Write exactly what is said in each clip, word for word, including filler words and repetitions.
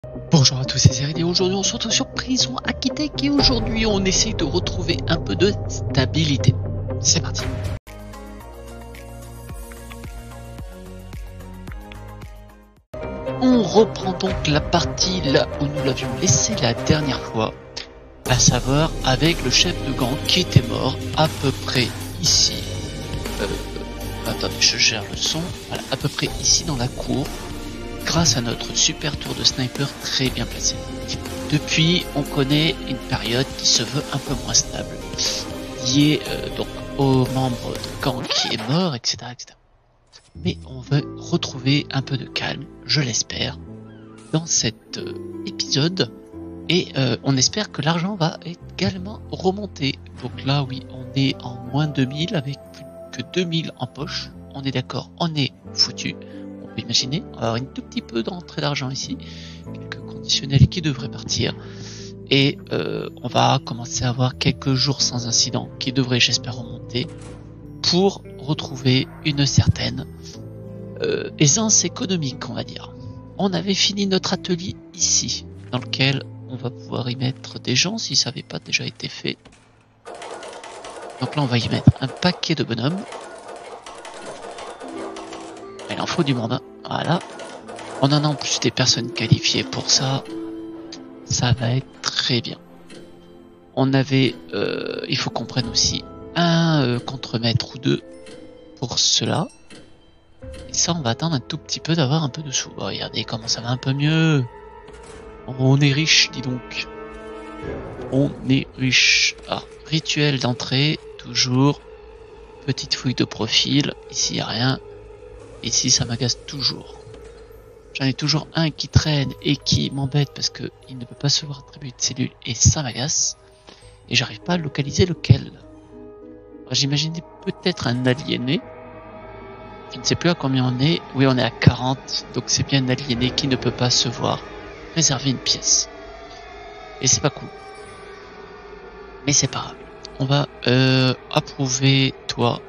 Bonjour à tous, c'est Zérid et aujourd'hui on se retrouve sur Prison Architect et aujourd'hui on essaye de retrouver un peu de stabilité. C'est parti. On reprend donc la partie là où nous l'avions laissé la dernière fois, à savoir avec le chef de gang qui était mort à peu près ici. Euh, attendez, je gère le son. Voilà, à peu près ici dans la cour. Grâce à notre super tour de sniper très bien placé. Depuis, on connaît une période qui se veut un peu moins stable, liée euh, donc aux membres de gang qui est mort, et cetera, et cetera. Mais on veut retrouver un peu de calme, je l'espère, dans cet euh, épisode, et euh, on espère que l'argent va également remonter. Donc là, oui, on est en moins deux mille avec plus que deux mille en poche. On est d'accord, on est foutu. On peut imaginer, on va avoir un tout petit peu d'entrée d'argent ici, quelques conditionnels qui devraient partir, et euh, on va commencer à avoir quelques jours sans incident qui devraient, j'espère, remonter pour retrouver une certaine euh, aisance économique, on va dire. On avait fini notre atelier ici, dans lequel on va pouvoir y mettre des gens si ça n'avait pas déjà été fait. Donc là, on va y mettre un paquet de bonhommes. Il en faut du monde, hein. Voilà. On en a en plus des personnes qualifiées pour ça. Ça va être très bien. On avait, euh, il faut qu'on prenne aussi un euh, contremaître ou deux pour cela. Et ça, on va attendre un tout petit peu d'avoir un peu de sous. Oh, regardez comment ça va un peu mieux. On est riche, dis donc. On est riche. Ah, rituel d'entrée, toujours. Petite fouille de profil. Ici, il n'y a rien. Ici, ça m'agace toujours. J'en ai toujours un qui traîne et qui m'embête parce que il ne peut pas se voir attribuer de cellules et ça m'agace. Et j'arrive pas à localiser lequel. J'imaginais peut-être un aliéné. Je ne sais plus à combien on est. Oui, on est à quarante. Donc c'est bien un aliéné qui ne peut pas se voir réserver une pièce. Et c'est pas cool. Mais c'est pas grave. On va euh, approuver toi.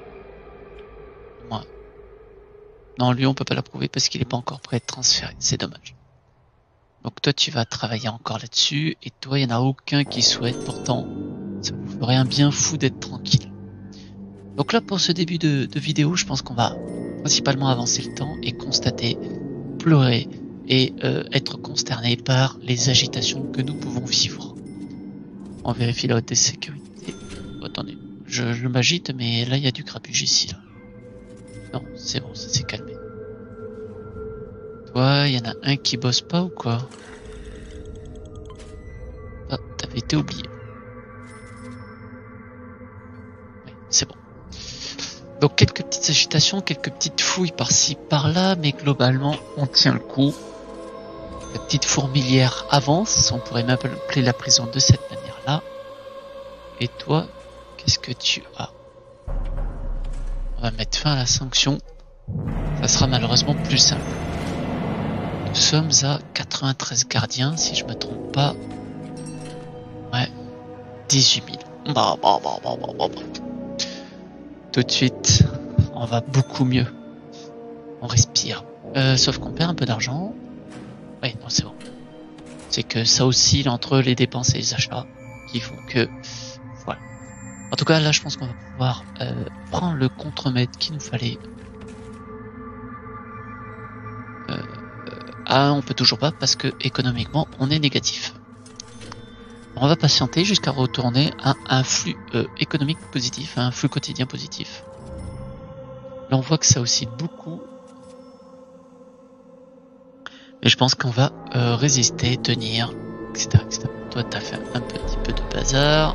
Moi. Non, lui on peut pas l'approuver parce qu'il est pas encore prêt à être transféré, c'est dommage. Donc toi tu vas travailler encore là-dessus, et toi il n'y en a aucun qui souhaite, pourtant ça vous ferait un bien fou d'être tranquille. Donc là pour ce début de, de vidéo, je pense qu'on va principalement avancer le temps et constater, pleurer et euh, être consterné par les agitations que nous pouvons vivre. On vérifie la haute sécurité. Oh, attendez, je, je m'agite mais là il y a du grabuge ici là. Non, c'est bon, ça s'est calmé. Toi, il y en a un qui bosse pas ou quoi? Ah, t'avais été oublié. Oui, c'est bon. Donc quelques petites agitations, quelques petites fouilles par-ci, par-là, mais globalement, on tient le coup. La petite fourmilière avance, on pourrait même appeler la prison de cette manière-là. Et toi, qu'est-ce que tu as? On va mettre fin à la sanction. Ça sera malheureusement plus simple. Nous sommes à quatre-vingt-treize gardiens, si je me trompe pas. Ouais, dix-huit mille. Bah, bah, bah, bah, bah, bah, bah. Tout de suite, on va beaucoup mieux. On respire. Euh, sauf qu'on perd un peu d'argent. Ouais, non, c'est bon. C'est que ça oscille entre les dépenses et les achats qui font que... Voilà. En tout cas, là, je pense qu'on va pouvoir euh, prendre le contremaître qu'il nous fallait. Euh, ah, on peut toujours pas parce que économiquement, on est négatif. On va patienter jusqu'à retourner à un flux euh, économique positif, à un flux quotidien positif. Là, on voit que ça oscille beaucoup. Mais je pense qu'on va euh, résister, tenir, et cetera, et cetera. Toi, t'as fait un petit peu de bazar.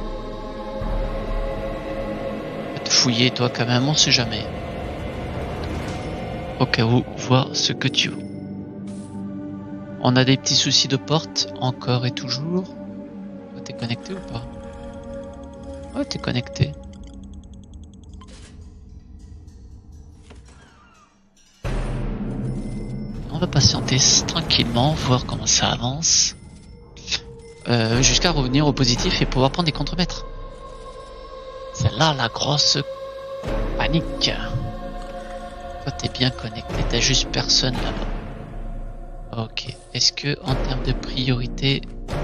Fouiller toi quand même, on sait jamais. Au cas où, voir ce que tu veux. On a des petits soucis de porte, encore et toujours. T'es connecté ou pas? Ouais, t'es connecté. On va patienter tranquillement, voir comment ça avance. Euh, jusqu'à revenir au positif et pouvoir prendre des contremaîtres. C'est là la grosse panique. Toi t'es bien connecté, t'as juste personne là-bas. Ok. Est-ce que en termes de priorité...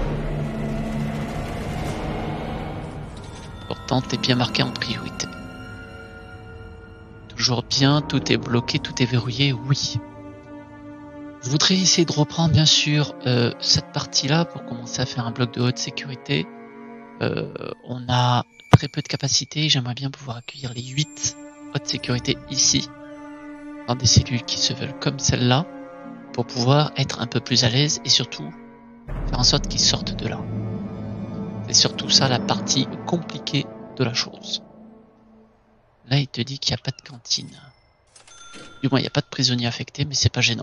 Pourtant, t'es bien marqué en priorité. Toujours bien, tout est bloqué, tout est verrouillé, oui. Je voudrais essayer de reprendre bien sûr euh, cette partie-là pour commencer à faire un bloc de haute sécurité. Euh, on a très peu de capacité, j'aimerais bien pouvoir accueillir les huit haute sécurité ici, dans des cellules qui se veulent comme celle-là, pour pouvoir être un peu plus à l'aise et surtout faire en sorte qu'ils sortent de là. C'est surtout ça la partie compliquée de la chose. Là, il te dit qu'il n'y a pas de cantine. Du moins, il n'y a pas de prisonniers affectés, mais c'est pas gênant.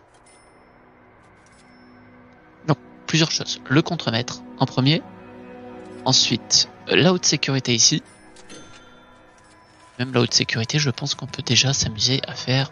Donc, plusieurs choses. Le contremaître, en premier. Ensuite, la haute sécurité ici. Même la haute sécurité, je pense qu'on peut déjà s'amuser à faire...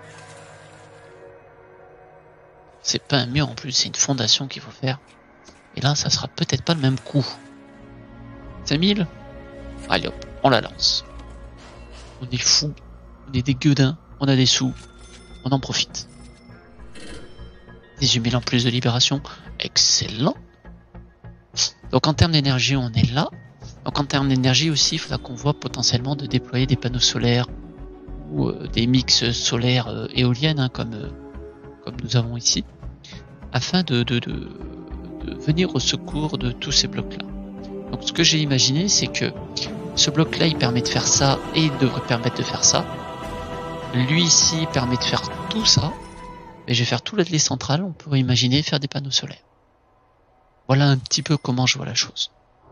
C'est pas un mur en plus, c'est une fondation qu'il faut faire. Et là, ça sera peut-être pas le même coup. cinq mille. Allez hop, on la lance. On est fou, on est des gueudins, on a des sous, on en profite. dix-huit mille en plus de libération, excellent. Donc en termes d'énergie, on est là. Donc en termes d'énergie aussi, il faudra qu'on voit potentiellement de déployer des panneaux solaires ou euh, des mix solaires euh, éoliennes, hein, comme, euh, comme nous avons ici, afin de, de, de, de venir au secours de tous ces blocs-là. Donc ce que j'ai imaginé, c'est que ce bloc-là, il permet de faire ça et il devrait permettre de faire ça. Lui ici permet de faire tout ça. Mais je vais faire tout l'atelier central, on pourrait imaginer faire des panneaux solaires. Voilà un petit peu comment je vois la chose.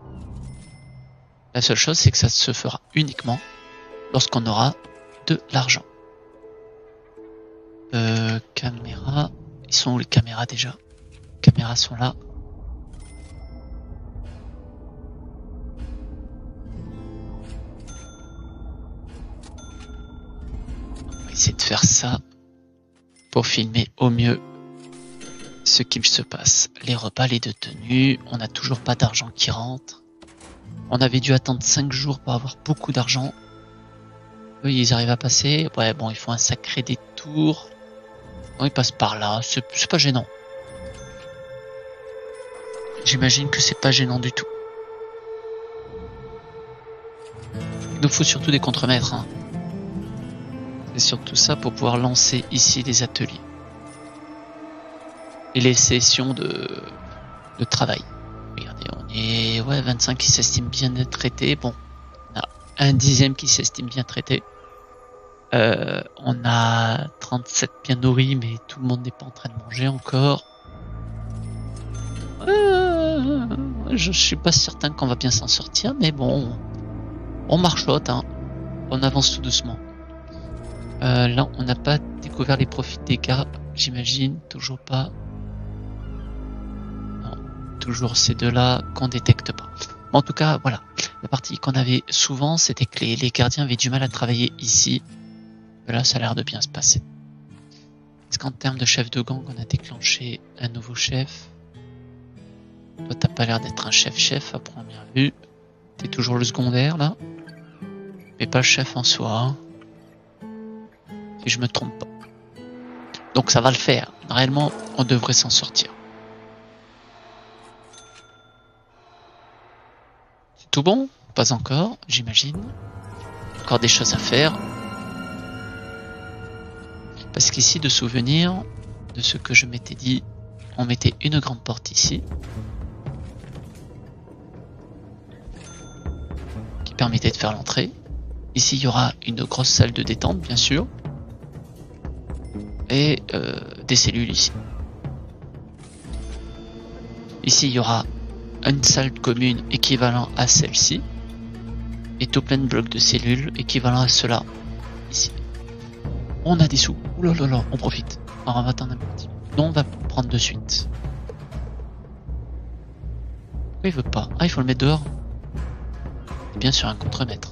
La seule chose, c'est que ça se fera uniquement lorsqu'on aura de l'argent. Euh, caméra... Ils sont où les caméras déjà? Les caméras sont là. On va essayer de faire ça pour filmer au mieux ce qu'il se passe. Les repas, les détenus, on n'a toujours pas d'argent qui rentre. On avait dû attendre cinq jours pour avoir beaucoup d'argent. Eux, ils arrivent à passer. Ouais, bon, ils font un sacré détour. Non, ils passent par là, c'est pas gênant. J'imagine que c'est pas gênant du tout. Il nous faut surtout des contremaîtres, hein. C'est surtout ça pour pouvoir lancer ici les ateliers. Et les sessions de, de travail. Regardez, on est ouais, vingt-cinq qui s'estiment bien traités. Bon, on a un dixième qui s'estime bien traité. Euh, on a trente-sept bien nourris, mais tout le monde n'est pas en train de manger encore. Euh, je suis pas certain qu'on va bien s'en sortir, mais bon, on marchote, hein. On avance tout doucement. Euh, là, on n'a pas découvert les profits des dégâts, j'imagine, toujours pas. Non, toujours ces deux-là qu'on détecte pas. En tout cas, voilà. La partie qu'on avait souvent, c'était que les, les gardiens avaient du mal à travailler ici. Là, ça a l'air de bien se passer. Est-ce qu'en termes de chef de gang, on a déclenché un nouveau chef? Toi, t'as pas l'air d'être un chef-chef à première vue. T'es toujours le secondaire, là. Mais pas le chef en soi, hein. Si je me trompe pas. Donc ça va le faire. Réellement, on devrait s'en sortir. C'est tout bon? Pas encore, j'imagine. Encore des choses à faire. Parce qu'ici, de souvenir de ce que je m'étais dit, on mettait une grande porte ici. Qui permettait de faire l'entrée. Ici, il y aura une grosse salle de détente, bien sûr. Et euh, des cellules ici. Ici, il y aura une salle commune équivalent à celle-ci. Et tout plein de blocs de cellules équivalent à cela. Ici. On a des sous. Ouh là là là, on profite. Alors, on va attendre un petit peu. Non, on va prendre de suite. Pourquoi il veut pas? Ah, il faut le mettre dehors. Bien sûr, un contremaître.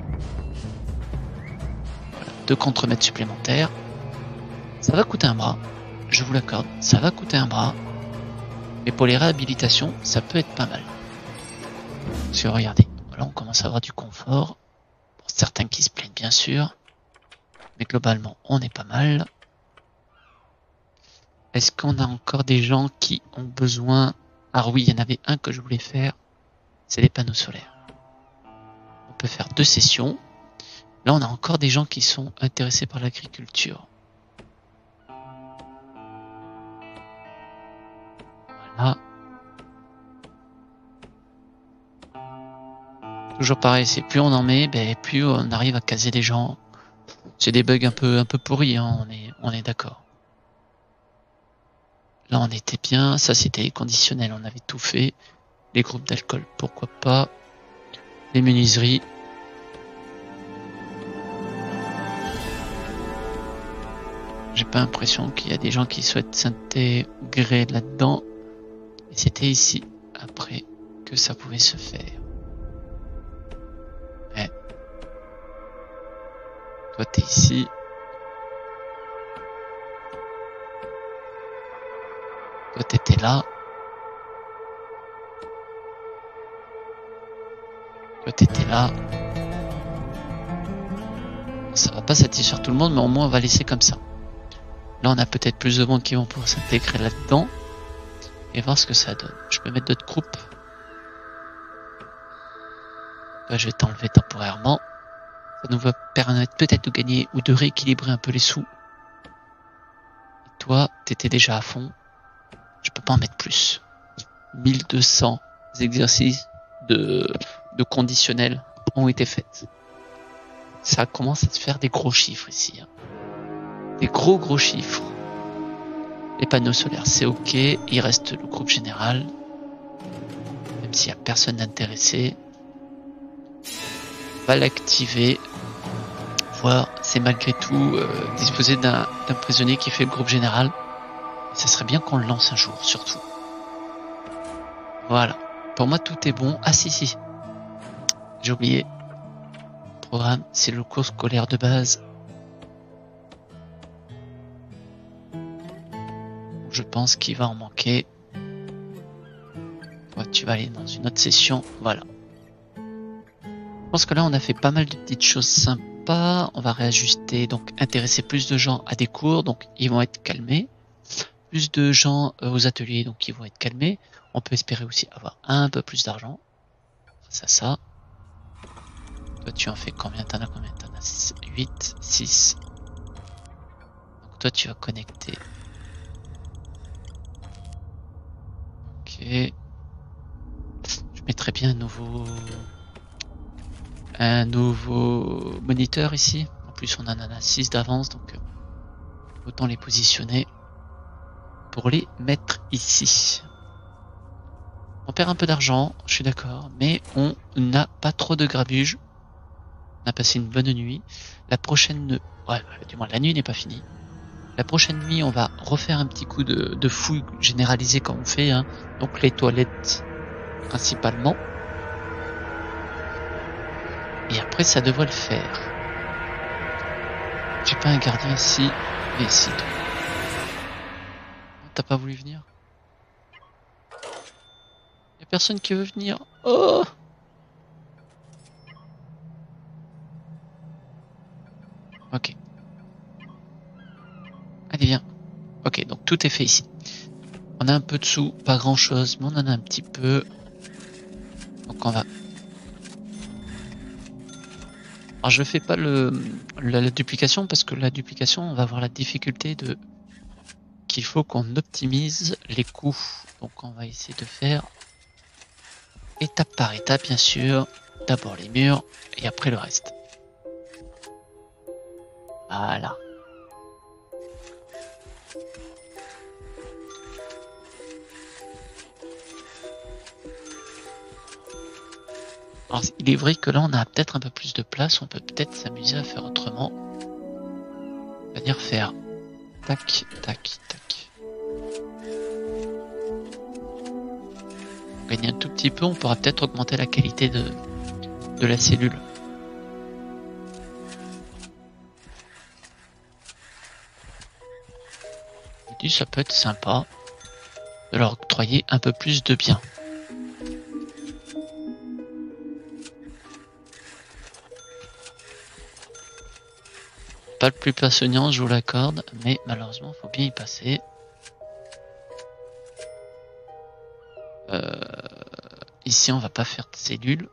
Voilà, deux contremaîtres supplémentaires. Ça va coûter un bras, je vous l'accorde, ça va coûter un bras. Mais pour les réhabilitations, ça peut être pas mal. Parce que regardez, voilà, on commence à avoir du confort. Pour certains qui se plaignent bien sûr. Mais globalement, on est pas mal. Est-ce qu'on a encore des gens qui ont besoin? Alors oui, il y en avait un que je voulais faire, c'est les panneaux solaires. On peut faire deux sessions. Là, on a encore des gens qui sont intéressés par l'agriculture. Voilà. Toujours pareil, c'est plus on en met, ben, plus on arrive à caser les gens. C'est des bugs un peu, un peu pourris, hein, on est, on est d'accord. Là, on était bien. Ça, c'était conditionnel. On avait tout fait. Les groupes d'alcool, pourquoi pas. Les menuiseries. J'ai pas l'impression qu'il y a des gens qui souhaitent s'intégrer là-dedans. Et c'était ici, après, que ça pouvait se faire. Ouais. Toi, t'es ici. Toi, t'étais là. Toi, t'étais là. Ça va pas satisfaire tout le monde, mais au moins, on va laisser comme ça. Là, on a peut-être plus de monde qui vont pouvoir s'intégrer là-dedans. Et voir ce que ça donne. Je peux mettre d'autres groupes. Là, je vais t'enlever temporairement. Ça nous va permettre peut-être de gagner ou de rééquilibrer un peu les sous. Et toi, t'étais déjà à fond. Je peux pas en mettre plus. mille deux cents exercices de, de conditionnel ont été faits. Ça commence à se faire des gros chiffres ici. Hein. Des gros gros chiffres. Les panneaux solaires, c'est ok. Il reste le groupe général. Même s'il n'y a personne d'intéressé. On va l'activer. Voir, c'est malgré tout euh, disposer d'un prisonnier qui fait le groupe général. Et ça serait bien qu'on le lance un jour, surtout. Voilà. Pour moi, tout est bon. Ah si, si. J'ai oublié. Le programme, c'est le cours scolaire de base. Je pense qu'il va en manquer. Toi, tu vas aller dans une autre session. Voilà. Je pense que là, on a fait pas mal de petites choses sympas. On va réajuster, donc intéresser plus de gens à des cours, donc ils vont être calmés. Plus de gens aux ateliers, donc ils vont être calmés. On peut espérer aussi avoir un peu plus d'argent. Ça, ça. Toi, tu en fais combien? T'en as combien? T'en as huit, six. Donc toi, tu vas connecter. Ok. Je mettrais bien un nouveau... Un nouveau moniteur ici. En plus, on en a six d'avance, donc autant les positionner pour les mettre ici. On perd un peu d'argent, je suis d'accord, mais on n'a pas trop de grabuge. On a passé une bonne nuit. La prochaine... Ouais, du moins, la nuit n'est pas finie. La prochaine nuit, on va refaire un petit coup de, de fouille généralisée comme on fait. Hein. Donc les toilettes, principalement. Et après, ça devrait le faire. J'ai pas un gardien ici, mais ici. T'as pas voulu venir? Y'a personne qui veut venir. Oh! Ok. Allez, viens. Ok, donc tout est fait ici. On a un peu de sous, pas grand chose, mais on en a un petit peu. Donc on va... Alors je fais pas le la, la duplication parce que la duplication, on va avoir la difficulté de qu'il faut qu'on optimise les coûts. Donc on va essayer de faire étape par étape, bien sûr. D'abord les murs et après le reste. Voilà. Alors, il est vrai que là, on a peut-être un peu plus de place. On peut peut-être s'amuser à faire autrement. C'est-à-dire faire tac, tac, tac. Gagner un tout petit peu, on pourra peut-être augmenter la qualité de, de la cellule. Je dis, ça peut être sympa de leur octroyer un peu plus de biens. Pas le plus passionnant, je vous l'accorde, mais malheureusement, il faut bien y passer. Euh, ici, on va pas faire de cellules.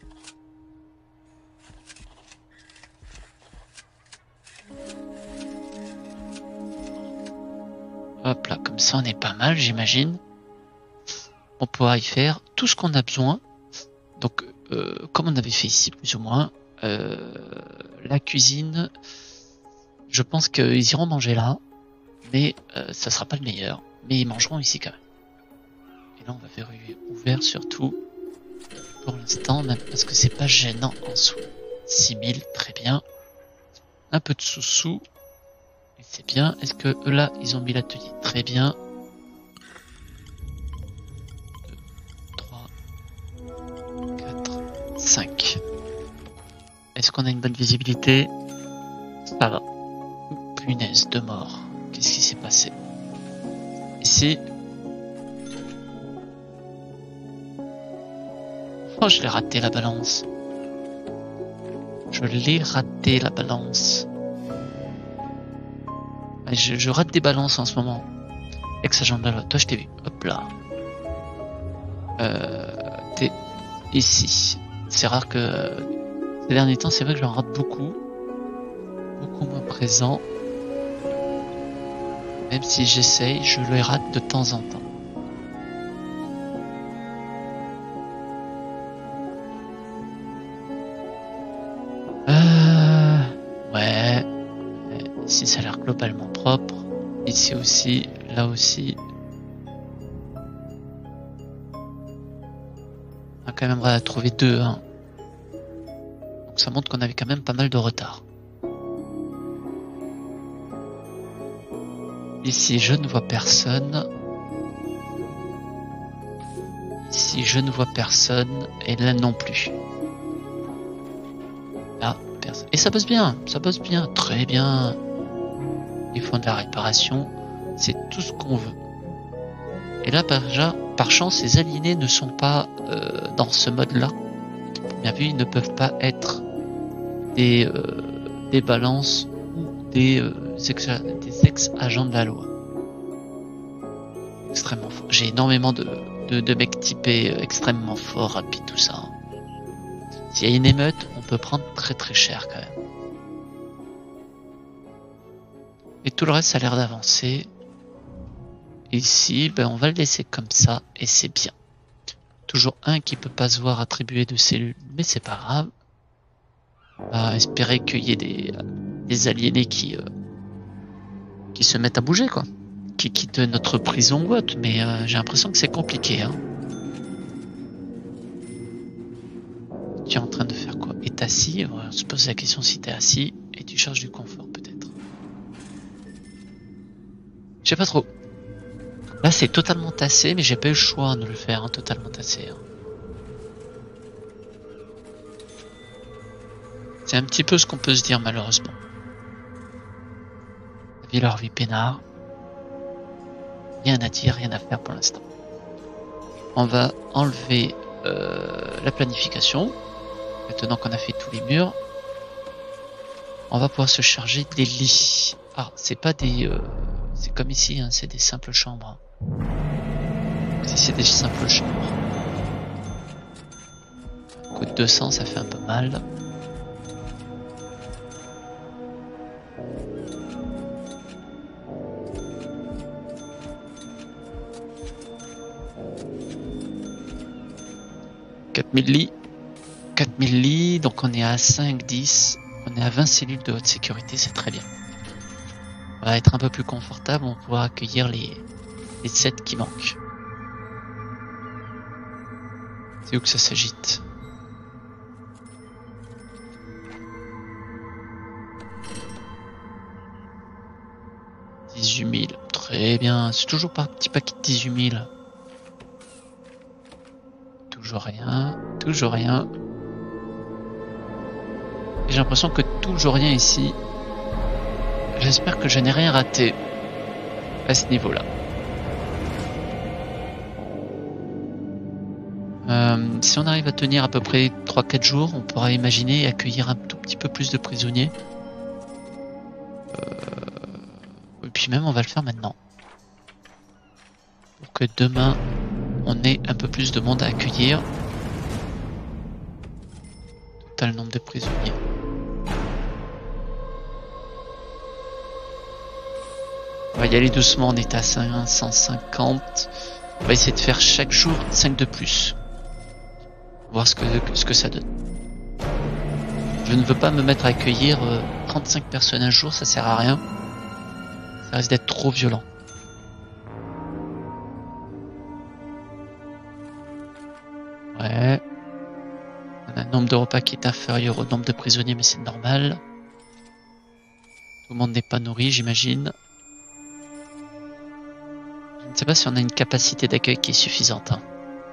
Hop là, comme ça on est pas mal, j'imagine. On pourra y faire tout ce qu'on a besoin. Donc, euh, comme on avait fait ici, plus ou moins, euh, la cuisine, je pense qu'ils iront manger là, mais euh, ça sera pas le meilleur. Mais ils mangeront ici quand même. Et là, on va verrouiller ouvert surtout pour l'instant, même parce que c'est pas gênant en soi. six mille, très bien. Un peu de sous-sous. C'est bien. Est-ce que eux là, ils ont mis l'atelier? Très bien. deux, trois, quatre, cinq. Est-ce qu'on a une bonne visibilité? Ça va. Punaise de mort. Qu'est-ce qui s'est passé? Ici. Oh, je l'ai raté la balance. Je l'ai raté la balance. Je, je rate des balances en ce moment. Ex-agent de la loi. Toi, je t'ai vu. Hop là. Euh, t'es ici. C'est rare que ces derniers temps, c'est vrai que j'en rate beaucoup. Beaucoup moins présent. Même si j'essaye, je les rate de temps en temps. Euh, ouais. Ici, ça a l'air globalement propre. Ici aussi, là aussi. On a quand même à trouver deux. Hein. Donc ça montre qu'on avait quand même pas mal de retard. Ici, je ne vois personne. Ici, je ne vois personne. Et là non plus. Là, personne. Et ça bosse bien. Ça bosse bien. Très bien. Ils font de la réparation. C'est tout ce qu'on veut. Et là, par, par chance, les aliénés ne sont pas euh, dans ce mode-là. Bien vu, ils ne peuvent pas être des, euh, des balances ou des, euh, ex, des ex-agents de la loi. Extrêmement fort. J'ai énormément de, de, de mecs typés euh, extrêmement forts, rapides, tout ça. S'il y a une émeute, on peut prendre très très cher quand même. Et tout le reste, ça a l'air d'avancer. Ici, ben, on va le laisser comme ça, et c'est bien. Toujours un qui peut pas se voir attribuer de cellules, mais c'est pas grave. On va espérer qu'il y ait des, des aliénés qui, euh, qui se mettent à bouger, quoi. Qui quittent notre prison ou autre, mais euh, j'ai l'impression que c'est compliqué. Hein. Tu es en train de faire quoi? Et t'es assis? On se pose la question si t'es assis, et tu cherches du confort, peut-être. Je sais pas trop. Là, c'est totalement tassé, mais j'ai pas eu le choix de le faire, hein, totalement tassé. Hein. C'est un petit peu ce qu'on peut se dire, malheureusement. La vie leur vie peinard. Rien à dire, rien à faire pour l'instant. On va enlever euh, la planification. Maintenant qu'on a fait tous les murs, on va pouvoir se charger des lits. Ah, c'est pas des... Euh, c'est comme ici, hein, c'est des simples chambres. Si c'est des simples chambres. Coûte deux cents, ça fait un peu mal. quatre mille lits. quatre mille lits, donc on est à cinq, dix. On est à vingt cellules de haute sécurité, c'est très bien. On va être un peu plus confortable, on pourra accueillir les, les sept qui manquent. C'est où que ça s'agite? dix-huit mille, très bien. C'est toujours pas un petit paquet de dix-huit mille. Toujours rien, toujours rien. J'ai l'impression que toujours rien ici. J'espère que je n'ai rien raté à ce niveau-là. Euh, si on arrive à tenir à peu près trois quatre jours, on pourra imaginer accueillir un tout petit peu plus de prisonniers. Euh, et puis même, on va le faire maintenant. Pour que demain, on ait un peu plus de monde à accueillir. Total nombre de prisonniers. On va y aller doucement, on est à cinq cent cinquante. On va essayer de faire chaque jour cinq de plus. Voir ce que, ce que ça donne. Je ne veux pas me mettre à accueillir euh, trente-cinq personnes un jour, ça sert à rien. Ça risque d'être trop violent. Ouais. On a un nombre de repas qui est inférieur au nombre de prisonniers, mais c'est normal. Tout le monde n'est pas nourri, j'imagine. Je ne sais pas si on a une capacité d'accueil qui est suffisante. Hein.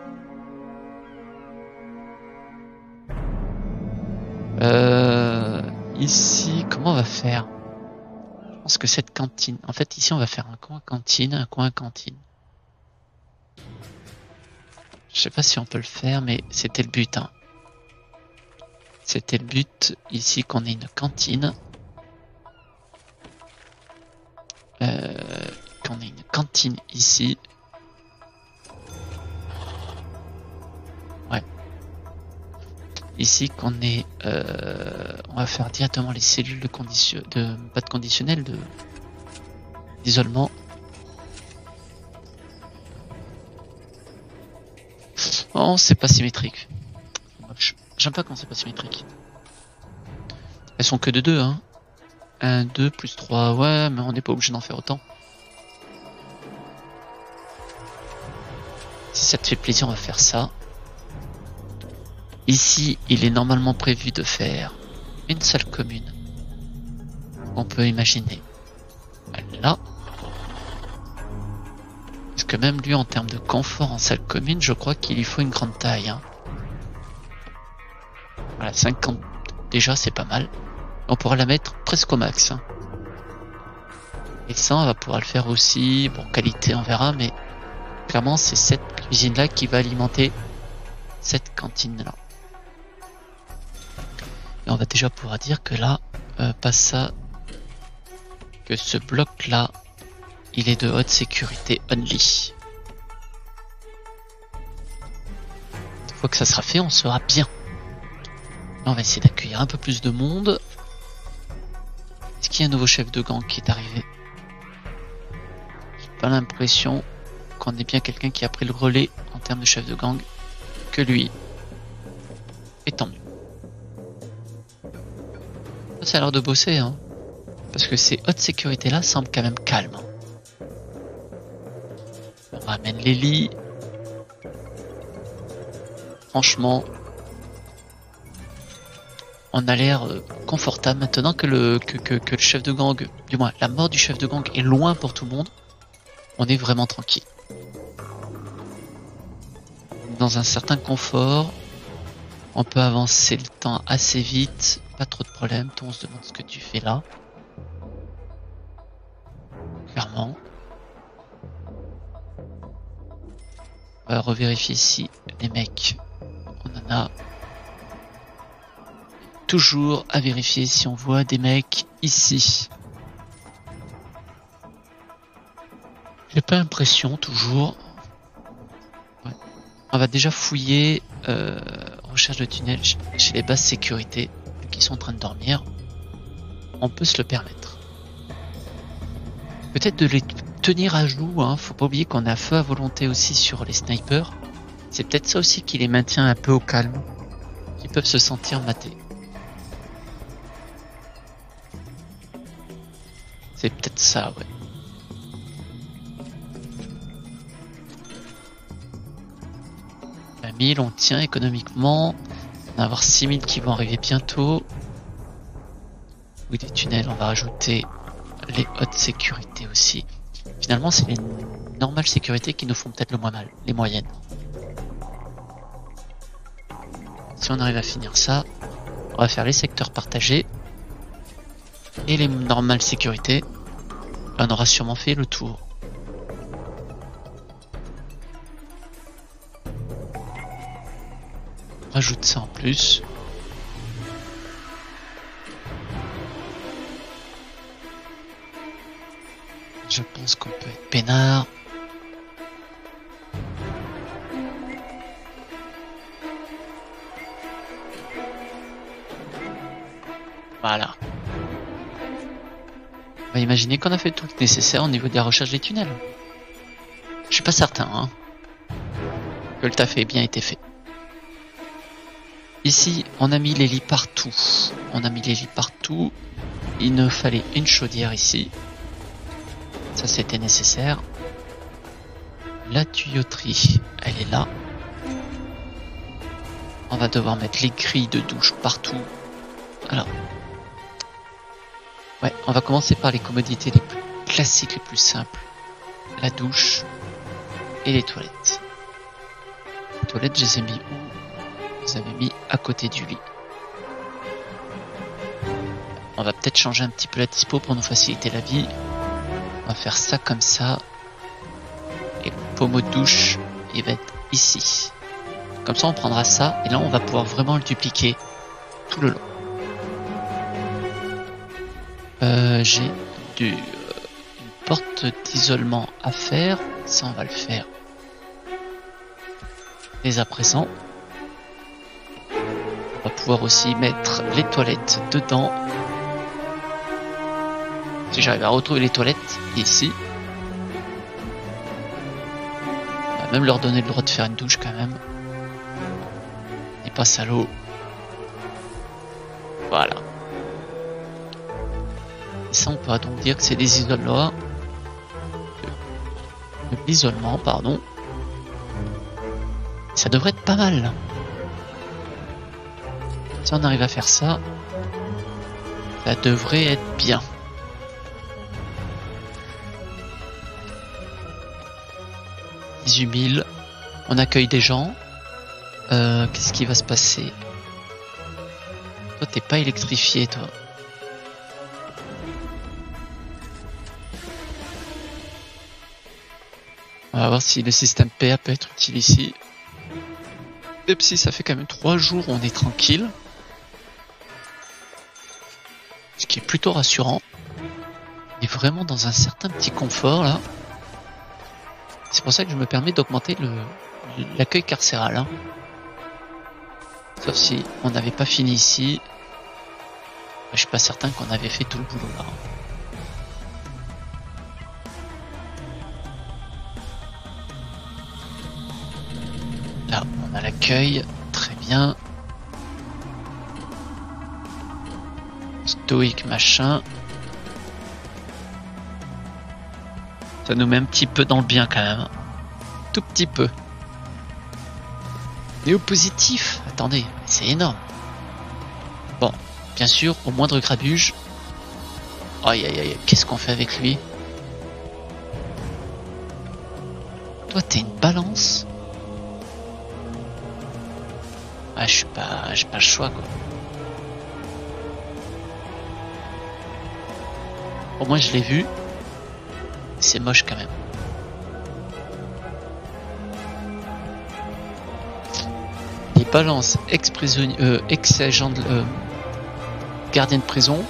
Euh, ici, comment on va faire? Je pense que cette cantine... En fait, ici, on va faire un coin cantine, un coin cantine. Je sais pas si on peut le faire, mais c'était le but. Hein. C'était le but, ici, qu'on ait une cantine. Euh... qu'on ait une cantine ici. Ouais. Ici qu'on ait euh, on va faire directement les cellules de condition de pas de conditionnel de d'isolement. Oh, c'est pas symétrique. J'aime pas quand c'est pas symétrique. Elles sont que de deux, hein. un, deux, plus trois, ouais, mais on n'est pas obligé d'en faire autant. Si ça te fait plaisir, on va faire ça. Ici, il est normalement prévu de faire une salle commune. On peut imaginer là. Parce que même lui, en termes de confort en salle commune, je crois qu'il lui faut une grande taille. Hein. Voilà, cinquante déjà, c'est pas mal. On pourra la mettre presque au max. Hein. Et ça, on va pouvoir le faire aussi. Bon, qualité, on verra, mais clairement, c'est cette cuisine-là qui va alimenter cette cantine-là. Et on va déjà pouvoir dire que là, euh, pas ça, que ce bloc-là, il est de haute sécurité only. Une fois que ça sera fait, on sera bien. Là, on va essayer d'accueillir un peu plus de monde. Est-ce qu'il y a un nouveau chef de gang qui est arrivé? J'ai pas l'impression qu'on ait bien quelqu'un qui a pris le relais en termes de chef de gang que lui. Et tant mieux. Ça a l'air de bosser, hein. Parce que ces hautes sécurités là semblent quand même calmes. On ramène les lits. Franchement, on a l'air confortable maintenant que le, que, que, que le chef de gang, du moins la mort du chef de gang est loin pour tout le monde. On est vraiment tranquille. Dans un certain confort, on peut avancer le temps assez vite, pas trop de problèmes. Toi, on se demande ce que tu fais là. Clairement. On va revérifier si les mecs, on en a. Toujours à vérifier si on voit des mecs ici. J'ai pas l'impression toujours. Ouais. On va déjà fouiller euh, recherche de tunnels chez les basses sécurités qui sont en train de dormir. On peut se le permettre. Peut-être de les tenir à jour. Hein. Faut pas oublier qu'on a feu à volonté aussi sur les snipers. C'est peut-être ça aussi qui les maintient un peu au calme. Qui peuvent se sentir matés. C'est peut-être ça, ouais. mille, on tient économiquement. On va avoir six mille qui vont arriver bientôt. Oui, des tunnels, on va rajouter les hautes sécurités aussi. Finalement, c'est les normales sécurités qui nous font peut-être le moins mal, les moyennes. Si on arrive à finir ça, on va faire les secteurs partagés et les normales sécurités. On aura sûrement fait le tour. On rajoute ça en plus. Je pense qu'on peut être peinard. Voilà. On va imaginer qu'on a fait tout le nécessaire au niveau de la recherche des tunnels. Je suis pas certain hein, que le taf ait bien été fait. Ici, on a mis les lits partout. On a mis les lits partout. Il nous fallait une chaudière ici. Ça, c'était nécessaire. La tuyauterie, elle est là. On va devoir mettre les grilles de douche partout. Alors, ouais, on va commencer par les commodités les plus classiques, les plus simples. La douche et les toilettes. Les toilettes, je les ai mis où? Je les avais mis à côté du lit. On va peut-être changer un petit peu la dispo pour nous faciliter la vie. On va faire ça comme ça. Et le pommeau de douche, il va être ici. Comme ça, on prendra ça. Et là, on va pouvoir vraiment le dupliquer tout le long. Euh, J'ai du, euh, une porte d'isolement à faire. Ça, on va le faire dès à présent. On va pouvoir aussi mettre les toilettes dedans. Si j'arrive à retrouver les toilettes ici. On va même leur donner le droit de faire une douche quand même. Et pas salaud. Voilà. Et ça, on pourra donc dire que c'est des isoloirs. De l'isolement, pardon. Ça devrait être pas mal. Si on arrive à faire ça, ça devrait être bien. dix-huit mille. On accueille des gens. Euh, Qu'est-ce qui va se passer? Toi, t'es pas électrifié, toi. On va voir si le système P A peut être utile ici. Même si ça fait quand même trois jours où on est tranquille. Ce qui est plutôt rassurant. On est vraiment dans un certain petit confort là. C'est pour ça que je me permets d'augmenter le l'accueil carcéral. Hein. Sauf si on n'avait pas fini ici. Je suis pas certain qu'on avait fait tout le boulot là. Là, on a l'accueil. Très bien. Stoïque machin. Ça nous met un petit peu dans le bien quand même. Tout petit peu. Mais au positif, attendez, c'est énorme. Bon, bien sûr, au moindre grabuge. Aïe aïe aïe, qu'est-ce qu'on fait avec lui? Toi, t'es une balance. Ah, je suis pas, j'ai pas le choix quoi. Au moins, je l'ai vu. C'est moche quand même. Les balances ex-prisonnier, euh, ex-agent de, euh, gardien de prison.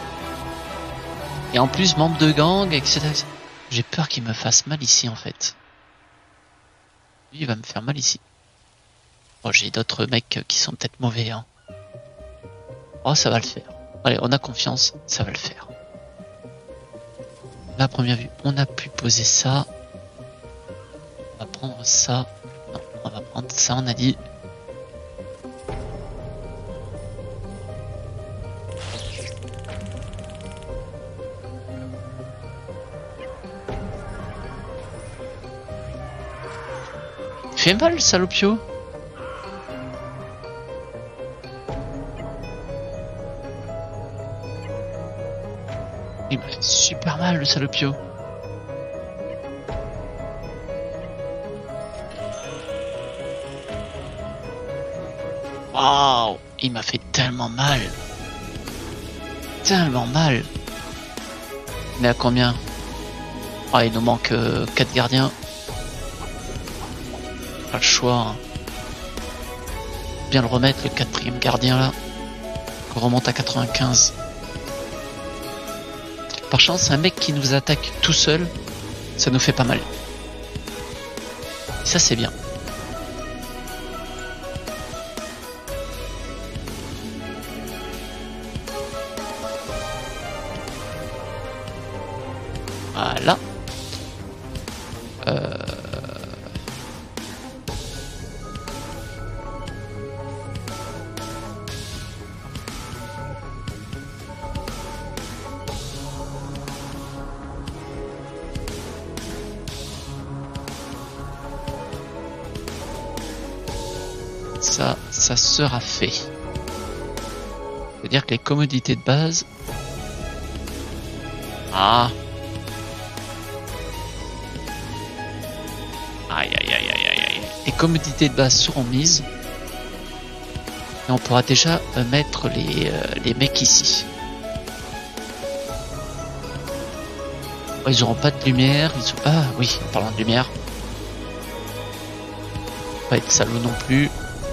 Et en plus membre de gang, et cetera. J'ai peur qu'il me fasse mal ici en fait. Lui il va me faire mal ici. Oh, j'ai d'autres mecs qui sont peut-être mauvais. Hein. Oh, ça va le faire. Allez, on a confiance, ça va le faire. Là, à première vue, on a pu poser ça. On va prendre ça. Non, on va prendre ça, on a dit. Il fait mal, le salopio. Il me fait super mal le salopio. Waouh, il m'a fait tellement mal. Tellement mal. Mais à combien? Ah, il nous manque euh, quatre gardiens. Pas le choix. Hein. Bien le remettre, le quatrième gardien là. On remonte à quatre-vingt-quinze. Par chance, un mec qui nous attaque tout seul, ça nous fait pas mal. Ça, c'est bien. Voilà. Euh... Ça, ça sera fait. C'est-à-dire que les commodités de base... Ah. Aïe aïe aïe aïe aïe aïe. Les commodités de base seront mises. Et on pourra déjà euh, mettre les, euh, les mecs ici. Oh, ils auront pas de lumière. Ils sont... Ah oui, en parlant de lumière. Pas être salaud non plus.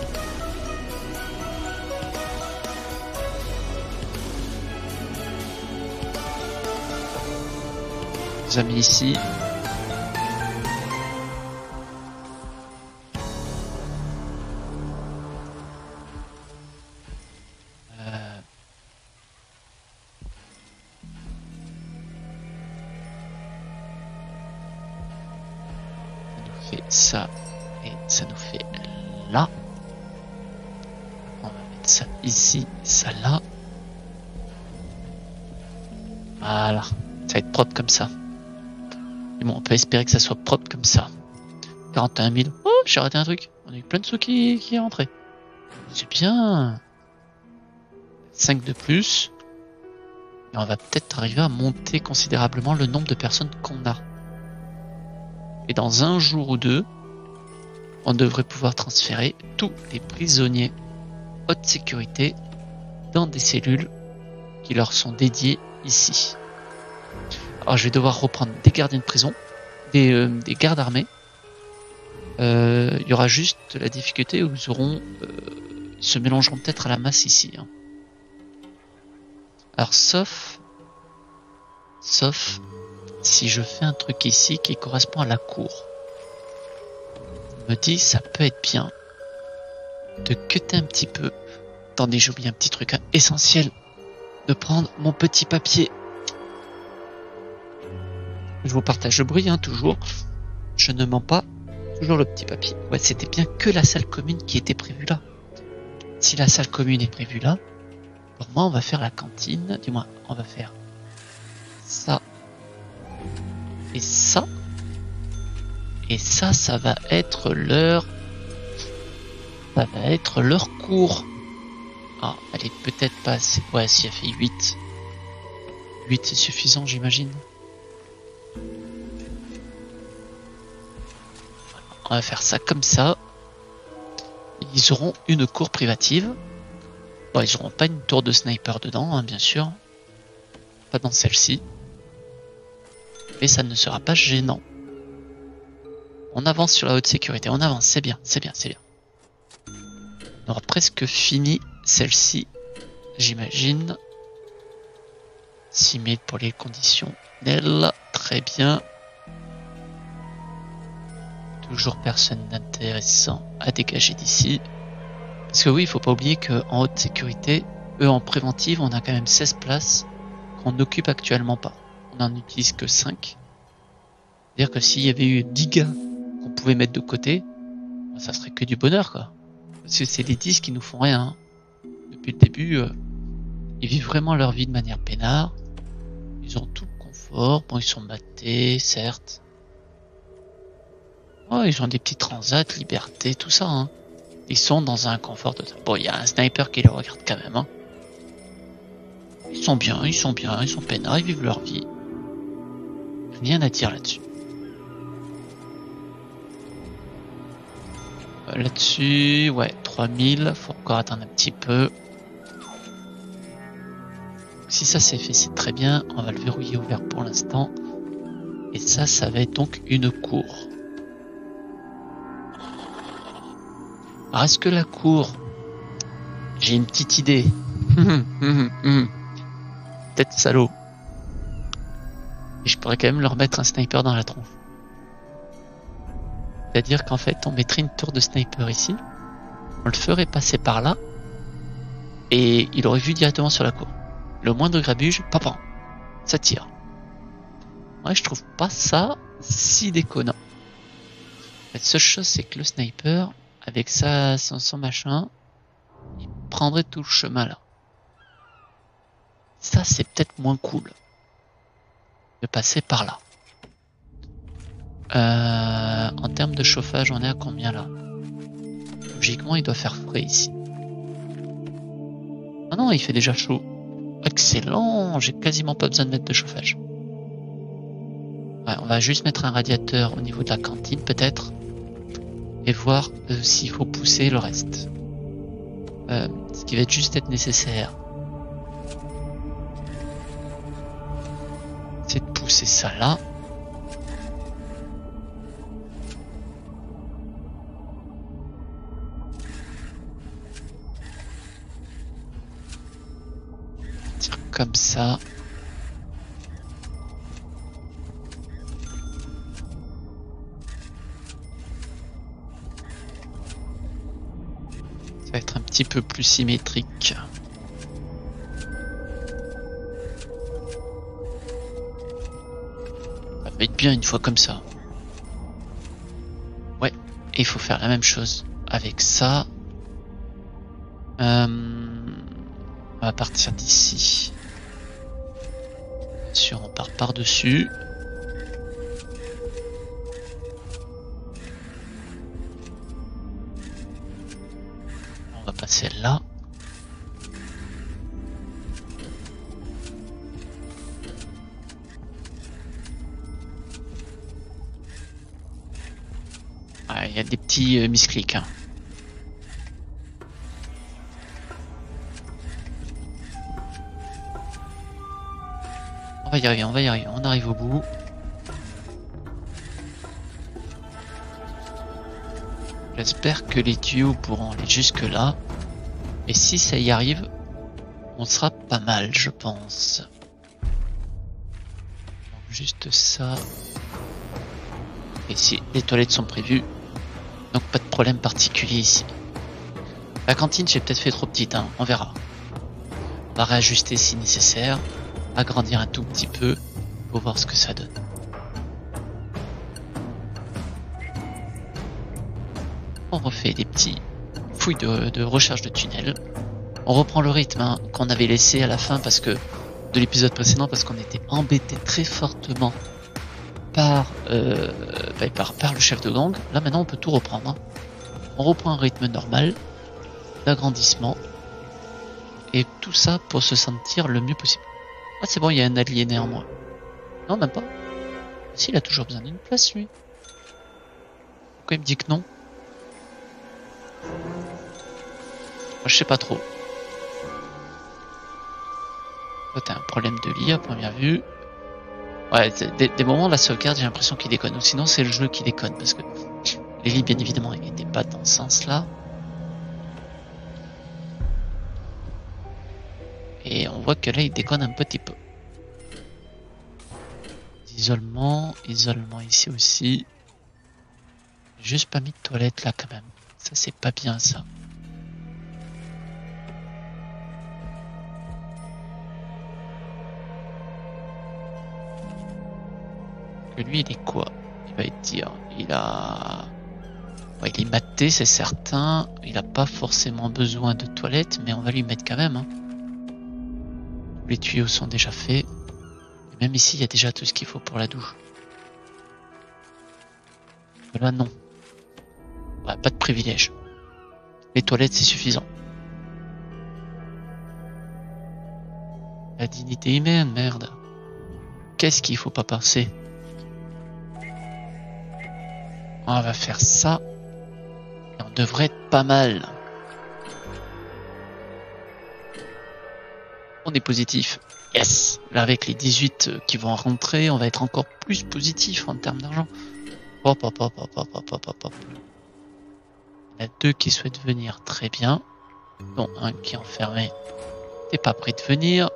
Les amis ici. Euh... Ça nous fait ça et ça nous fait là. On va mettre ça ici, ça là. Voilà, ça va être propre comme ça. Et bon, on peut espérer que ça soit propre comme ça. quarante et un mille. Oh, j'ai raté un truc. On a eu plein de sous qui, qui est rentré. C'est bien. cinq de plus. Et on va peut-être arriver à monter considérablement le nombre de personnes qu'on a. Et dans un jour ou deux, on devrait pouvoir transférer tous les prisonniers haute sécurité dans des cellules qui leur sont dédiées ici. Alors je vais devoir reprendre des gardiens de prison, des, euh, des gardes armés. Euh, il y aura juste la difficulté où ils auront, euh, ils se mélangeront peut-être à la masse ici. Hein. Alors sauf, sauf si je fais un truc ici qui correspond à la cour. Je me dis ça peut être bien de cutter un petit peu. Attendez, j'ai oublié un petit truc hein, essentiel, de prendre mon petit papier. Je vous partage le bruit, hein, toujours. Je ne mens pas. Toujours le petit papier. Ouais, c'était bien que la salle commune qui était prévue là. Si la salle commune est prévue là, pour moi, on va faire la cantine. Du moins, on va faire ça. Et ça. Et ça, ça va être leur... Ça va être leur cours. Ah, elle est peut-être pas assez... Ouais, si elle fait huit. huit, c'est suffisant, j'imagine. On va faire ça comme ça. Ils auront une cour privative. Bon, ils n'auront pas une tour de sniper dedans, hein, bien sûr. Pas dans celle-ci. Mais ça ne sera pas gênant. On avance sur la haute sécurité. On avance, c'est bien, c'est bien, c'est bien. On aura presque fini celle-ci, j'imagine. six mille pour les conditions. Très bien. Toujours personne d'intéressant à dégager d'ici. Parce que oui, il faut pas oublier qu'en haute sécurité, eux en préventive, on a quand même seize places qu'on n'occupe actuellement pas. On n'en utilise que cinq. C'est-à-dire que s'il y avait eu dix gars qu'on pouvait mettre de côté, ça serait que du bonheur, quoi. Parce que c'est les dix qui nous font rien. Depuis le début, euh, ils vivent vraiment leur vie de manière peinard. Ils ont tout le confort. Bon, ils sont matés, certes. Oh, ils ont des petits transats, liberté, tout ça. Hein. Ils sont dans un confort de... Bon, il y a un sniper qui les regarde quand même. Hein. Ils sont bien, ils sont bien, ils sont peinards, ils vivent leur vie. Rien à dire là-dessus. Euh, là-dessus, ouais, trois mille. Faut encore attendre un petit peu. Si ça c'est fait, c'est très bien. On va le verrouiller ouvert pour l'instant. Et ça, ça va être donc une cour. Alors, est-ce que la cour... J'ai une petite idée. Peut-être salaud. Et je pourrais quand même leur mettre un sniper dans la tronche. C'est-à-dire qu'en fait, on mettrait une tour de sniper ici. On le ferait passer par là. Et il aurait vu directement sur la cour. Le moindre grabuge, papa, ça tire. Ouais, je trouve pas ça si déconnant. La seule chose, c'est que le sniper, avec ça, son, son machin, il prendrait tout le chemin là. Ça, c'est peut-être moins cool de passer par là. Euh, en termes de chauffage, on est à combien là? Logiquement, il doit faire frais ici. Ah non, il fait déjà chaud. Excellent, j'ai quasiment pas besoin de mettre de chauffage. Ouais, on va juste mettre un radiateur au niveau de la cantine peut-être. Et voir euh, s'il faut pousser le reste. Euh, ce qui va être juste être nécessaire, c'est de pousser ça là. Comme ça. Ça va être un petit peu plus symétrique. Ça va être bien une fois comme ça. Ouais, et il faut faire la même chose avec ça. Euh, on va partir d'ici. Bien sûr, on part par-dessus. On va passer là. Ah, il y a des petits euh, misclics. Hein. On va y arriver, on va y arriver, on arrive au bout. J'espère que les tuyaux pourront aller jusque là. Et si ça y arrive, on sera pas mal, je pense. Donc juste ça. Et ici, les toilettes sont prévues. Donc pas de problème particulier ici. La cantine, j'ai peut-être fait trop petite, hein, on verra. On va réajuster si nécessaire. Agrandir un tout petit peu pour voir ce que ça donne. On refait des petits fouilles de, de recharge de tunnel. On reprend le rythme hein, qu'on avait laissé à la fin parce que de l'épisode précédent parce qu'on était embêté très fortement par, euh, bah, par, par le chef de gang. Là maintenant on peut tout reprendre. Hein. On reprend un rythme normal d'agrandissement et tout ça pour se sentir le mieux possible. Ah c'est bon, il y a un allié néanmoins. Non, même pas. Si, il a toujours besoin d'une place, lui. Pourquoi il me dit que non? Moi, je sais pas trop. Toi, t'as un problème de lit à première vue. Ouais, des, des moments de la sauvegarde, j'ai l'impression qu'il déconne. Ou sinon, c'est le jeu qui déconne. Parce que les lits, bien évidemment, ils n'étaient pas dans ce sens-là. Et on voit que là, il déconne un petit peu. Isolement, isolement ici aussi. Juste pas mis de toilette là quand même. Ça, c'est pas bien ça. Que lui, il est quoi? Il va être dire. Il a. Ouais, il est maté, c'est certain. Il a pas forcément besoin de toilette, mais on va lui mettre quand même. Hein. Les tuyaux sont déjà faits. Même ici, il y a déjà tout ce qu'il faut pour la douche. Là, non. Ouais, pas de privilège. Les toilettes, c'est suffisant. La dignité humaine, merde. Qu'est-ce qu'il faut pas penser? On va faire ça. Et on devrait être pas mal. On est positif. Yes. Là, avec les dix-huit qui vont rentrer, on va être encore plus positif en termes d'argent. Hop, hop, hop, hop, hop, hop, hop, hop. Il y en a deux qui souhaitent venir, très bien. Bon, un qui est enfermé, n'est pas prêt de venir.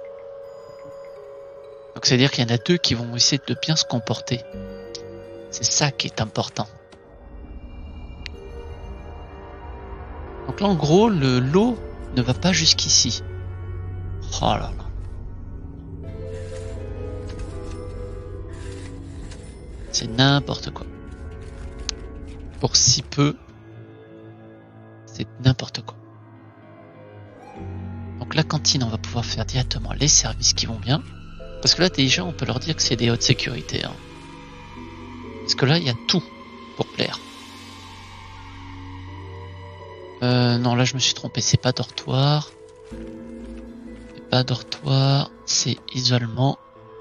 Donc, c'est-à-dire qu'il y en a deux qui vont essayer de bien se comporter. C'est ça qui est important. Donc là, en gros, le lot ne va pas jusqu'ici. Oh là là. c'est n'importe quoi. Pour si peu, c'est n'importe quoi. Donc la cantine, on va pouvoir faire directement les services qui vont bien. Parce que là, déjà, on peut leur dire que c'est des hautes sécurités. Hein. Parce que là, il y a tout pour plaire. Euh, non, là, je me suis trompé. C'est pas dortoir. C'est pas dortoir. C'est isolement.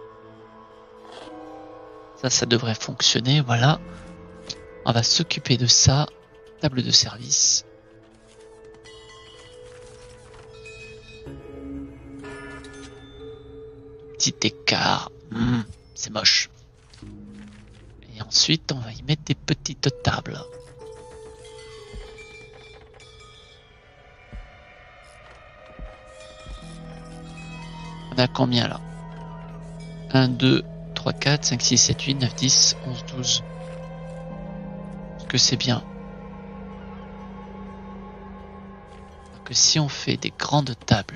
Ça, ça devrait fonctionner. Voilà. On va s'occuper de ça. Table de service. Petit écart. Mmh, c'est moche. Et ensuite, on va y mettre des petites tables. On a combien là? un, deux, trois, quatre, cinq, six, sept, huit, neuf, dix, onze, douze. Est-ce que c'est bien? Que si on fait des grandes tables,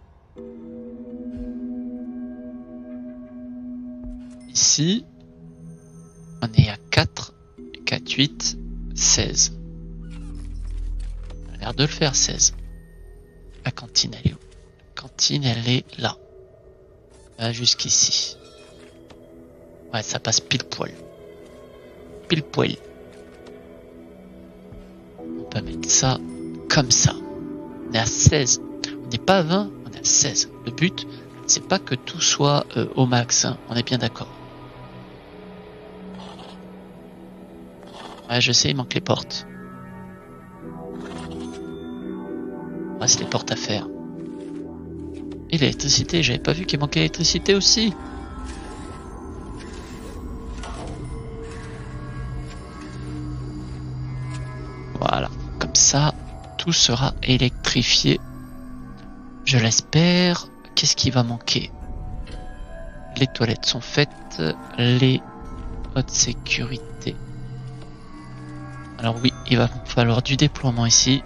ici, on est à quatre, quatre, huit, seize. On a l'air de le faire, seize. La cantine, elle est où? La cantine, elle est là. Là, jusqu'ici. Ouais, ça passe pile poil. Pile poil. On peut mettre ça comme ça. On est à seize. On n'est pas à vingt, on est à seize. Le but, c'est pas que tout soit euh, au max. Hein. On est bien d'accord. Ouais, je sais, il manque les portes. Ouais, c'est les portes à faire. Et l'électricité, j'avais pas vu qu'il manquait l'électricité aussi. Voilà, comme ça, tout sera électrifié. Je l'espère. Qu'est-ce qui va manquer? Les toilettes sont faites. Les hautes sécurités. Alors oui, il va falloir du déploiement ici.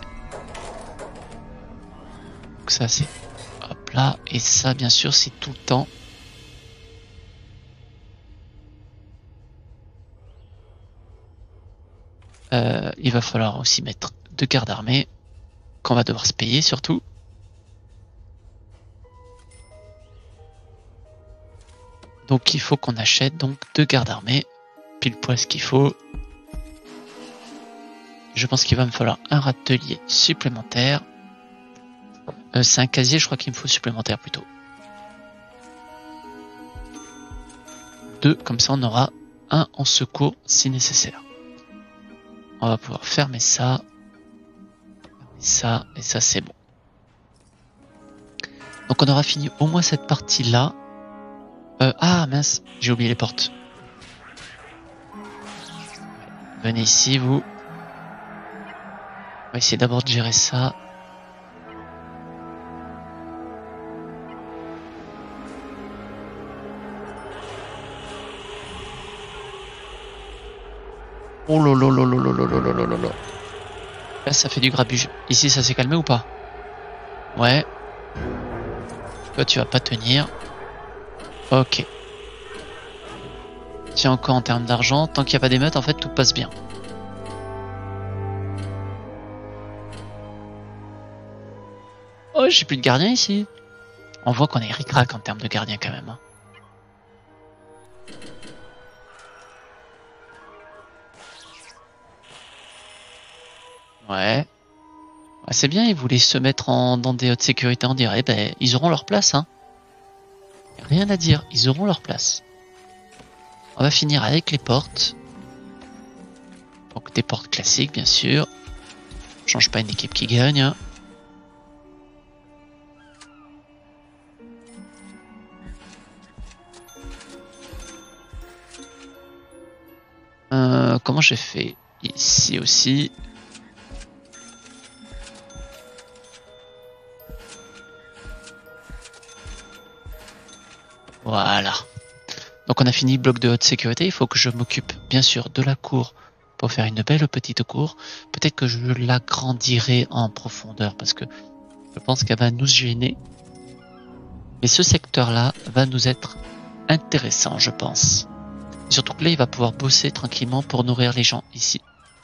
Donc ça c'est hop là. Et ça bien sûr c'est tout le temps. Euh, il va falloir aussi mettre deux gardes armés. Qu'on va devoir se payer surtout. Donc il faut qu'on achète donc deux gardes armés. Pile poil ce qu'il faut. Je pense qu'il va me falloir un râtelier supplémentaire. Euh, c'est un casier, je crois qu'il me faut supplémentaire plutôt. Deux, comme ça on aura un en secours si nécessaire. On va pouvoir fermer ça. Et ça, et ça c'est bon. Donc on aura fini au moins cette partie-là. Euh, ah mince, j'ai oublié les portes. Venez ici vous. On va essayer d'abord de gérer ça. Oh là là là là là là là là là là. Là ça fait du grabuge. Ici ça s'est calmé ou pas? Ouais. Toi tu vas pas tenir. Ok. Tiens encore en termes d'argent. Tant qu'il n'y a pas d'émeute en fait tout passe bien. Oh, j'ai plus de gardien ici. On voit qu'on est ric-rac en termes de gardien quand même. Hein. Ouais. Ouais c'est bien, ils voulaient se mettre en, dans des hautes sécurités, on dirait. Ben, ils auront leur place. Hein. Rien à dire, ils auront leur place. On va finir avec les portes. Donc des portes classiques, bien sûr. On change pas une équipe qui gagne. Hein. Euh, comment j'ai fait ici aussi? Voilà. Donc on a fini le bloc de haute sécurité. Il faut que je m'occupe bien sûr de la cour pour faire une belle petite cour. Peut-être que je l'agrandirai en profondeur parce que je pense qu'elle va nous gêner. Mais ce secteur-là va nous être intéressant, je pense. Surtout que là, il va pouvoir bosser tranquillement pour nourrir les gens ici.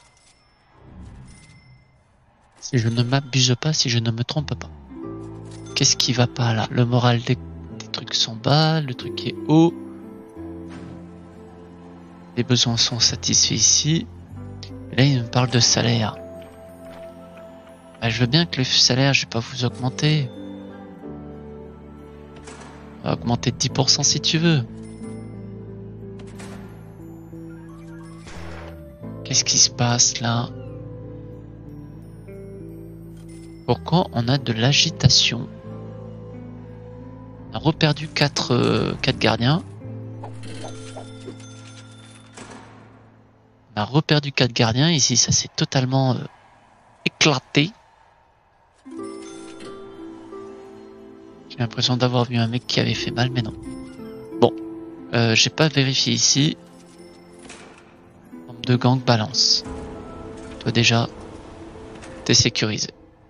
Si je ne m'abuse pas, si je ne me trompe pas. Qu'est-ce qui va pas là? Le moral des, des trucs sont bas, le truc est haut. Les besoins sont satisfaits ici. Et là, il me parle de salaire. Bah, je veux bien que le salaire, je vais pas vous augmenter. On va augmenter de dix pour cent si tu veux. Qu'est-ce qui se passe là? Pourquoi on a de l'agitation? On a reperdu quatre euh, gardiens. On a reperdu quatre gardiens. Ici, ça s'est totalement euh, éclaté. J'ai l'impression d'avoir vu un mec qui avait fait mal, mais non. Bon, euh, j'ai pas vérifié ici. Nombre de gangs balance. Toi déjà, t'es sécurisé.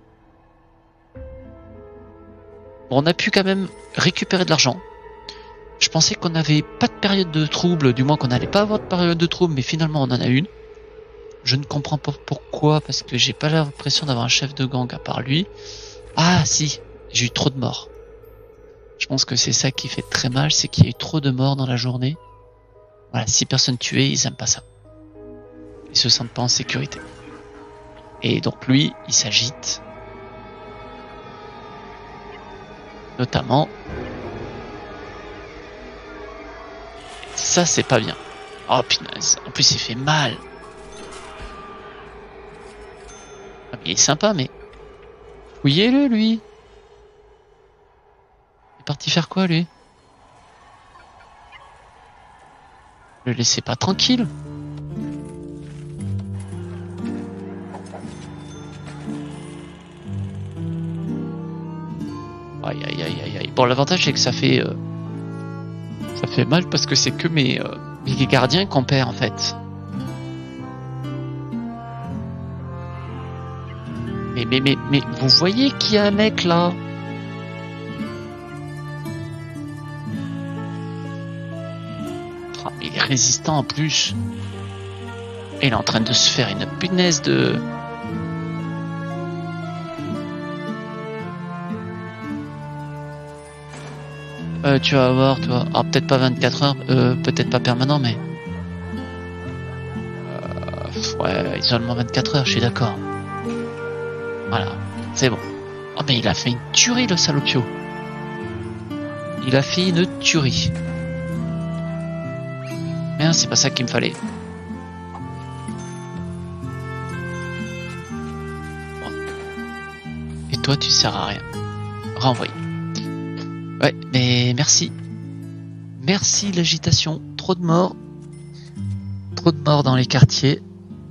Bon, on a pu quand même récupérer de l'argent. Je pensais qu'on n'avait pas de période de trouble, du moins qu'on n'allait pas avoir de période de trouble, mais finalement on en a une. Je ne comprends pas pourquoi, parce que j'ai pas l'impression d'avoir un chef de gang à part lui. Ah si, j'ai eu trop de morts. Je pense que c'est ça qui fait très mal, c'est qu'il y a eu trop de morts dans la journée. Voilà, six personnes tuées, ils aiment pas ça. Ils se sentent pas en sécurité. Et donc lui, il s'agite. Notamment. Ça, c'est pas bien. Oh punaise, en plus il fait mal. Ah, il est sympa, mais... Fouillez-le, lui. Il est parti faire quoi, lui? Le laissez pas tranquille. Aïe, aïe, aïe, aïe, aïe. Bon, l'avantage, c'est que ça fait... Euh... Ça fait mal parce que c'est que mes, euh, mes gardiens qu'on perd, en fait. Mais, mais, mais, mais, vous voyez qu'il y a un mec, là? Ah, il est résistant, en plus. Et il est en train de se faire une punaise de... Euh, tu vas voir, toi. Alors, peut-être pas vingt-quatre heures, euh, peut-être pas permanent, mais... Euh, ouais, isolement vingt-quatre heures, je suis d'accord. Voilà, c'est bon. Oh, mais il a fait une tuerie, le salopio. Il a fait une tuerie. Mais c'est pas ça qu'il me fallait. Bon. Et toi, tu sers à rien. Renvoyé. Ouais, mais merci. Merci l'agitation. Trop de morts. Trop de morts dans les quartiers.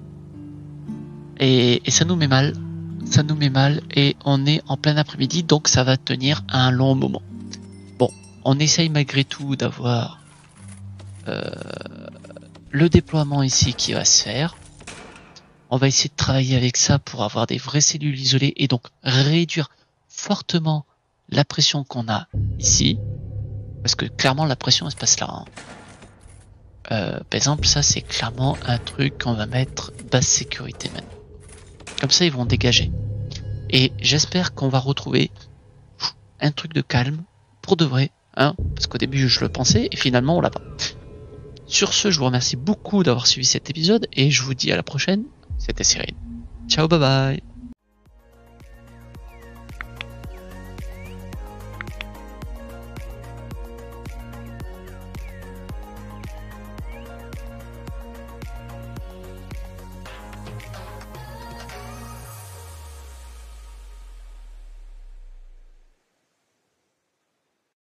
Et, et ça nous met mal. Ça nous met mal. Et on est en plein après-midi, donc ça va tenir un long moment. Bon, on essaye malgré tout d'avoir euh, le déploiement ici qui va se faire. On va essayer de travailler avec ça pour avoir des vraies cellules isolées et donc réduire fortement la pression qu'on a ici, parce que clairement la pression elle se passe là. Hein. Euh, par exemple, ça c'est clairement un truc qu'on va mettre basse sécurité maintenant. Comme ça ils vont dégager. Et j'espère qu'on va retrouver un truc de calme pour de vrai, hein, parce qu'au début je le pensais et finalement on l'a pas. Sur ce, je vous remercie beaucoup d'avoir suivi cet épisode et je vous dis à la prochaine. C'était Cyril. Ciao, bye bye.